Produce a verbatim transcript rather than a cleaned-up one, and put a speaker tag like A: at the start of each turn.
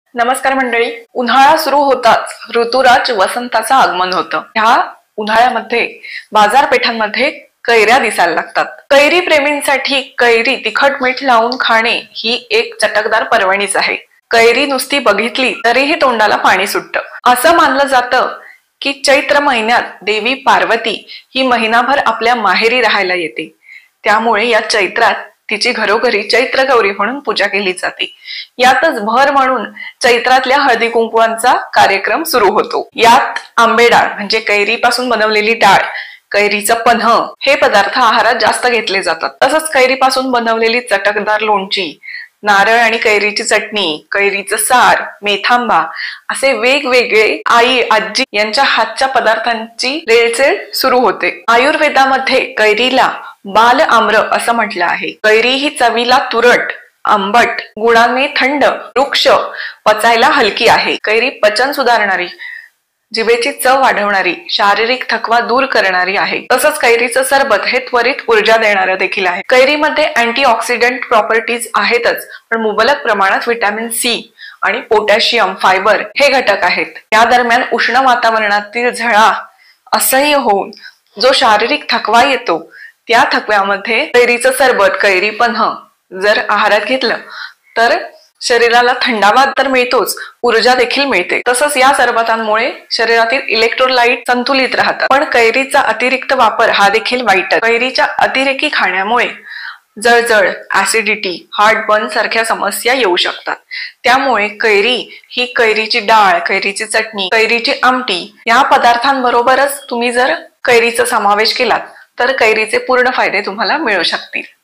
A: नमस्कार मंडळी. उन्हाळा सुरू होताच ऋतुराज वसंताचं आगमन होतं. ह्या उन्हाळ्यामध्ये बाजारपेठांमध्ये कैऱ्या दिसायला लागतात. कैरी प्रेमींसाठी कैरी तिखट मीठ लावून खाणे ही एक चटकदार पर्वणीच आहे. कैरी नुसती बघितली तरीही तोंडाला पाणी सुटतं. असं मानलं जातं की चैत्र महिन्यात देवी पार्वती ही महिनाभर आपल्या माहेरी राहायला येते. त्यामुळे या चैत्रात तिची घरोघरी चैत्र गौरी म्हणून पूजा केली जाते. यातच भर म्हणून चैत्रातल्या हळदी कुंकवांचा कार्यक्रम सुरू होतो. यात आंबे डाळ म्हणजे कैरीपासून बनवलेली डाळ, कैरीचं पन्ह हे पदार्थ आहारात जास्त घेतले जातात. तसंच कैरीपासून बनवलेली चटकदार लोणची, नारळ आणि कैरीची चटणी, कैरीचं सार, मेथांबा असे वेगवेगळे आई आजी यांच्या हातच्या पदार्थांची रेलचेल सुरू होते. आयुर्वेदामध्ये कैरीला बाल आम्र असं म्हटलं आहे. कैरी ही चवीला तुरट, आंबट, गुणांनी थंड, वृक्ष, पचायला हलकी आहे. कैरी पचन सुधारणारी, जिभेची चव वाढवणारी, शारीरिक थकवा दूर करणारी आहे. तसंच कैरीचं सरबत हे त्वरित ऊर्जा देणारं देखील आहे. कैरीमध्ये अँटीऑक्सिडंट प्रॉपर्टीज आहेतच, पण मुबलक प्रमाणात व्हिटॅमिन सी आणि पोटॅशियम, फायबर हे घटक आहेत. या दरम्यान उष्ण वातावरणातील झळा असह्य होऊन जो शारीरिक थकवा येतो, त्या थकव्यामध्ये कैरीचं सरबत, कैरी पन्ह जर आहारात घेतलं तर शरीराला थंडावा तर मिळतोच, ऊर्जा देखील मिळते. तसंच या सरबतांमुळे शरीरातील इलेक्ट्रोलाइट संतुलित राहतात. पण कैरीचा अतिरिक्त वापर हा देखील वाईटच. कैरीच्या अतिरेकी खाण्यामुळे जळजळ, ऍसिडिटी, हार्टबर्न सारख्या समस्या येऊ शकतात. त्यामुळे कैरी ही कैरीची डाळ, कैरीची चटणी, कैरीची आमटी या पदार्थांबरोबरच तुम्ही जर कैरीचा समावेश केलात तर कैरीचे पूर्ण फायदे तुम्हाला मिळू शकतील.